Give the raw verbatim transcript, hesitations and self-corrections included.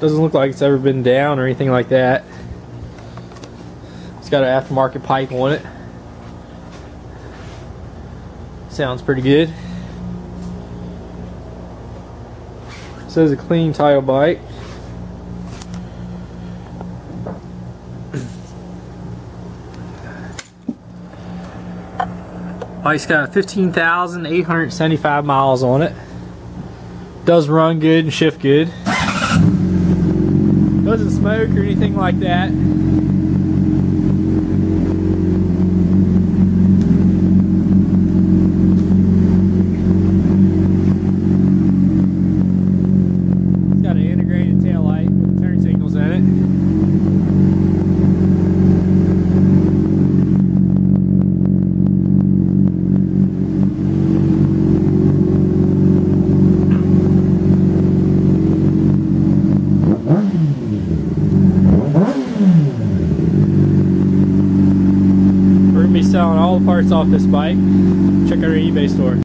Doesn't look like it's ever been down or anything like that. It's got an aftermarket pipe on it. Sounds pretty good. Says a clean title bike. Bike's got fifteen thousand eight hundred seventy-five miles on it. Does run good and shift good. Doesn't smoke or anything like that. It's got an integrated taillight with turn signals in it. We're going to be selling all the parts off this bike. Check out our eBay store.